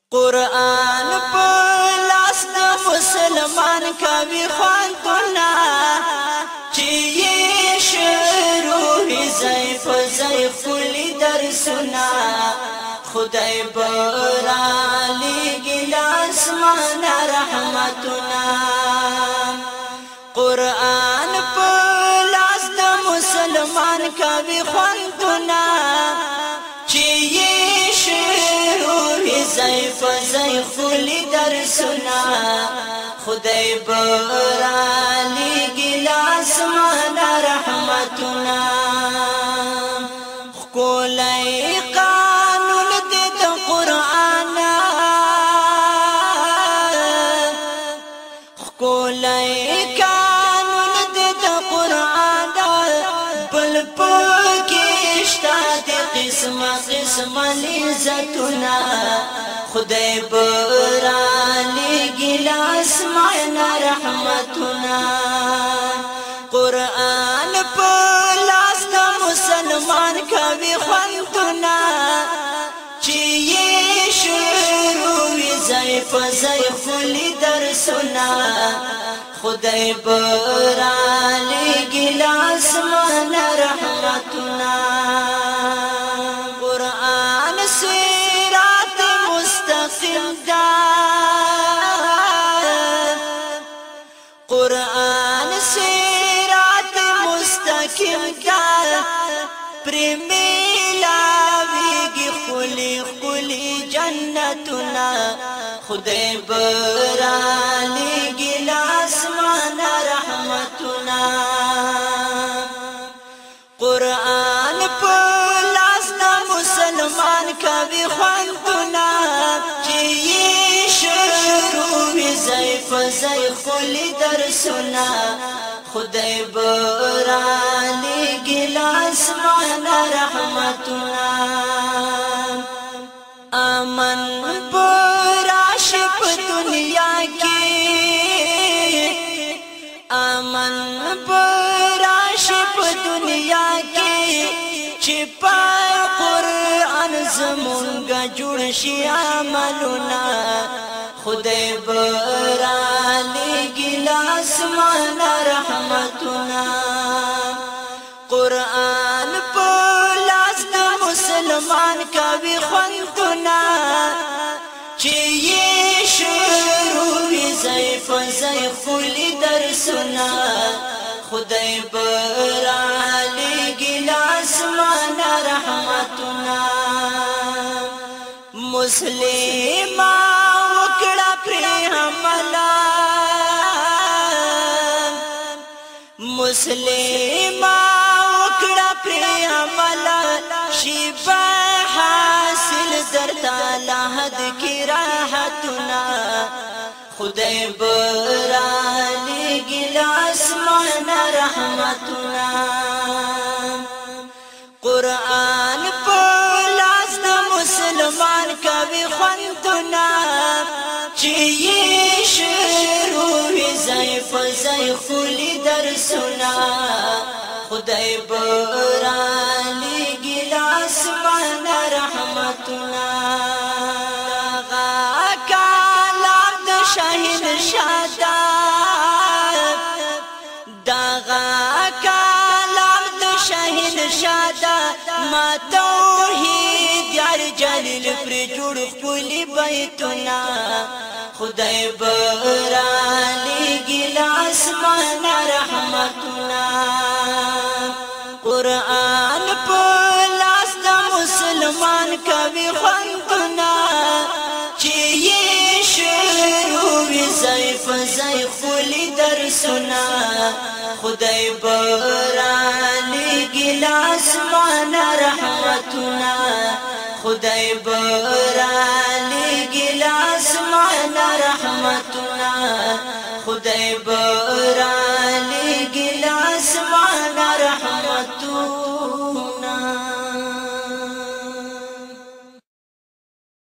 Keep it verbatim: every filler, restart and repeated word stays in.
قرآن په لاس د مسلمان کوي خوندونه چې یې شروع زیف زیف کلی درسونه خدای برالیږي له اسمانه رحمتونه قرآن په لاس د مسلمان کوي خوندونه چې یې زیف زیف کلی درسونه خدای برالیږي له اسمانه رحمتونه ښکلی قانون دی د قرآن ښکلی قانون دی د قرآن بل پکې شته د قسمه قسمه لذتونه خدای برالیږي له اسمانه رحمتونه قرآن په لاس د مسلمان کوي خوندونه چې یې شروع زیف زیف کلی درسونه خدای برالیږي له اسمانه رحمتونه قرآن صراط مستقیم دا قرآن صراط مستقیم دا پر میلاویږي ښکلي ښکلي جنتونه خدای برالیږي له اسمانه رحمتونه قرآن په لاس د مسلمان کوي خوندونه چې یې شروع زیف زیف کلی درسونه خدای برالیږي له اسمانه رحمتونه امن براشي په دنیا کې امن براشي په دنیا کې چې په قرآن زمونږ جوړ شي عملونه خدای برالیږي له اسمانه رحمتونه قرآن په لاس د مسلمان کوي خوندونه چې یې شروع زیف زیف کلی درسونه خدای برالیږي له اسمانه رحمتونه مسلمان وکړه پرې عمله مسلمان وکړه پرې عمله شي به حاصل درته له حد کې راحتونه خدای برالیږي له اسمانه رحمتونه قرآن په لاس د مسلمان کوي خوندونه چې یې شروع زیف زیف کلی درسونه خدای برالیږي له اسمانه رحمتونه شهنشاه دغه کلام د شهنشاه ما توحید یار جلیل پر جوړ خپل بیتونه خدای برالیږي له اسمانه رحمتونه قرآن په لاس د مسلمان کوي خوندونه چې یې زیف زیف کلی درسونه خدای برالیږي له اسمانه رحمتونه خدای برالیږي له اسمانه رحمتونه خدای برا